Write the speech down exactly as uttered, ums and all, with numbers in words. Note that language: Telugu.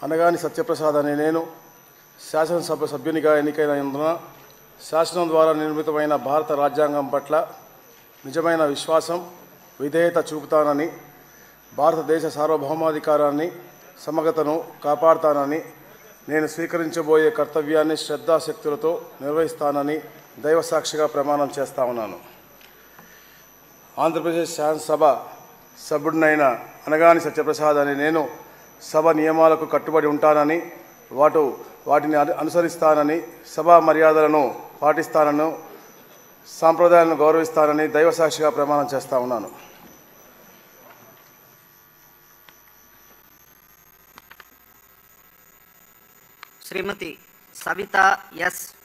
అనగాని సత్యప్రసాద్ అనే నేను శాసనసభ సభ్యునిగా ఎన్నికైనందున శాసనం ద్వారా నిర్మితమైన భారత రాజ్యాంగం పట్ల నిజమైన విశ్వాసం, విధేయత చూపుతానని, భారతదేశ సార్వభౌమాధికారాన్ని, సమగ్రతను కాపాడుతానని, నేను స్వీకరించబోయే కర్తవ్యాన్ని శ్రద్ధాశక్తులతో నిర్వహిస్తానని దైవసాక్షిగా ప్రమాణం చేస్తా ఉన్నాను. ఆంధ్రప్రదేశ్ శాసనసభ సభ్యుడినైన అనగాని సత్యప్రసాద్ అనే నేను సభ నియమాలకు కట్టుబడి ఉంటానని, వాటు వాటిని అనుసరిస్తానని, సభా మర్యాదలను పాటిస్తానని, సాంప్రదాయాలను గౌరవిస్తానని దైవసాక్షిగా ప్రమాణం చేస్తా ఉన్నాను. శ్రీమతి సవితా ఎస్